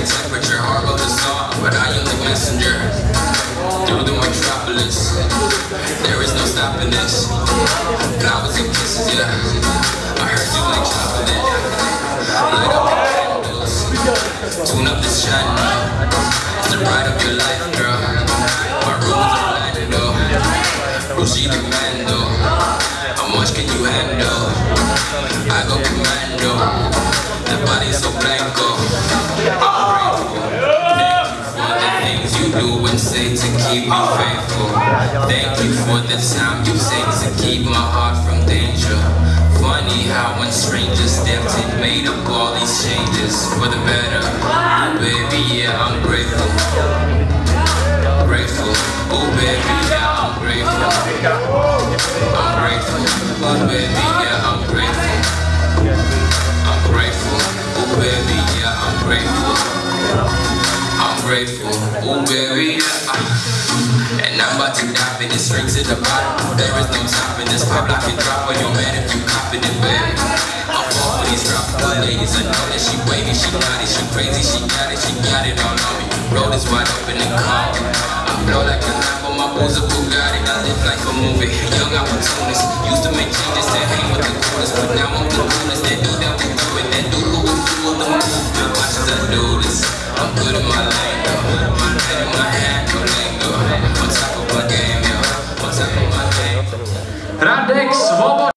temperature, heart of the song, but I am the messenger. Through the metropolis, there is no stopping this. Flowers and kisses, yeah. I heard you like chocolate. Light up the candles, tune up this channel. It's the ride of your life, girl. My room is Orlando, Rushi Commando. How much can you handle? I go commando. That body's so blanco. I'm grateful. Thank you for the things you do and say to keep me faithful. Thank you for the time you take to keep my heart from danger. Funny how when strangers stepped in, made up all these changes for the better. Oh baby, yeah, I'm grateful. Grateful. Oh baby, yeah, I'm grateful. I'm grateful. Oh baby, yeah, I'm grateful. I'm grateful. Oh baby, yeah, I'm grateful. I'm grateful. Oh baby, yeah. And I'm about to dive in it straight to the bottom. There is no stopping this pop. I can drop on your man if you copy it, baby. I'm all for these tropical ladies. I know that she wavy, she naughty, she crazy, she got it all on me. Road is wide open and calm. I flow like a Lambo, my booze a Bugatti. I live like a movie, young opportunist. Used to make changes to hang with the coolest, but now I'm the coolest. That dude that we do it, that dude who will do the movement. Watch as I do this. I'm good in my lane, though. Head in my hand, no lingo. On top of my game, yo. On top of my game. Radek Svoboda.